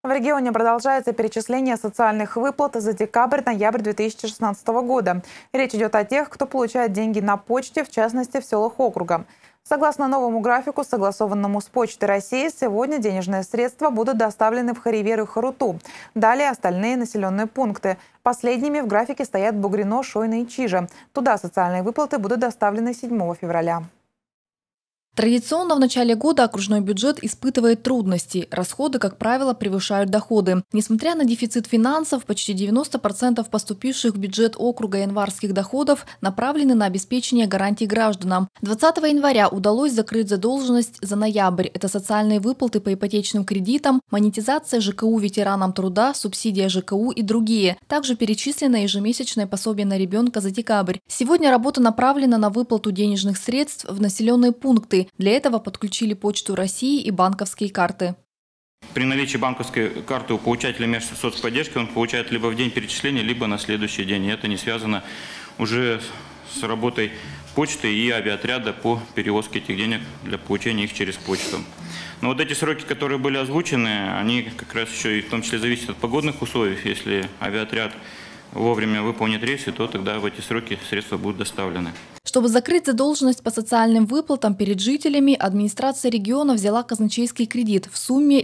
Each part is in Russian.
В регионе продолжается перечисление социальных выплат за декабрь-ноябрь 2016 года. Речь идет о тех, кто получает деньги на почте, в частности в селах округа. Согласно новому графику, согласованному с Почтой России, сегодня денежные средства будут доставлены в Харивер и Харуту. Далее остальные населенные пункты. Последними в графике стоят Бугрино, Шойна и Чижа. Туда социальные выплаты будут доставлены 7 февраля. Традиционно в начале года окружной бюджет испытывает трудности. Расходы, как правило, превышают доходы. Несмотря на дефицит финансов, почти 90% поступивших в бюджет округа январских доходов направлены на обеспечение гарантий гражданам. 20 января удалось закрыть задолженность за ноябрь. Это социальные выплаты по ипотечным кредитам, монетизация ЖКУ ветеранам труда, субсидия ЖКУ и другие. Также перечислено ежемесячное пособие на ребенка за декабрь. Сегодня работа направлена на выплату денежных средств в населенные пункты. Для этого подключили Почту России и банковские карты. При наличии банковской карты у получателя мест соцподдержки он получает либо в день перечисления, либо на следующий день. И это не связано уже с работой почты и авиаотряда по перевозке этих денег для получения их через почту. Но вот эти сроки, которые были озвучены, они как раз еще и в том числе зависят от погодных условий. Если авиаотряд вовремя выполнит рейсы, то тогда в эти сроки средства будут доставлены. Чтобы закрыть задолженность по социальным выплатам перед жителями, администрация региона взяла казначейский кредит в сумме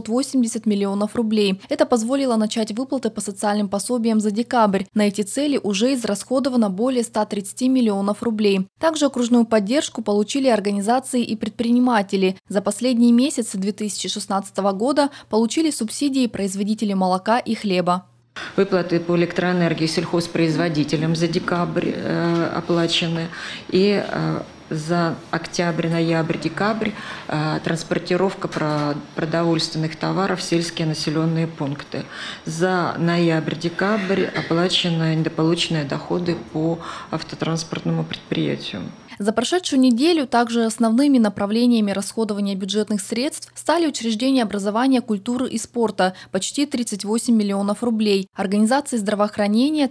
980 миллионов рублей. Это позволило начать выплаты по социальным пособиям за декабрь. На эти цели уже израсходовано более 130 миллионов рублей. Также окружную поддержку получили организации и предприниматели. За последние месяцы 2016 года получили субсидии производители молока и хлеба. Выплаты по электроэнергии сельхозпроизводителям за декабрь оплачены. И за октябрь, ноябрь, декабрь транспортировка продовольственных товаров в сельские населенные пункты. За ноябрь-декабрь оплачены недополученные доходы по автотранспортному предприятию. За прошедшую неделю также основными направлениями расходования бюджетных средств стали учреждения образования, культуры и спорта – почти 38 миллионов рублей, организации здравоохранения –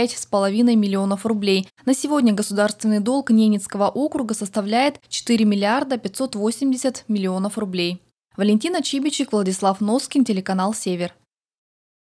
35,5 миллионов рублей. На сегодня государственный долг Ненецкого округа составляет 4 миллиарда 580 миллионов рублей. Валентина Чибичик, Владислав Носкин, телеканал «Север».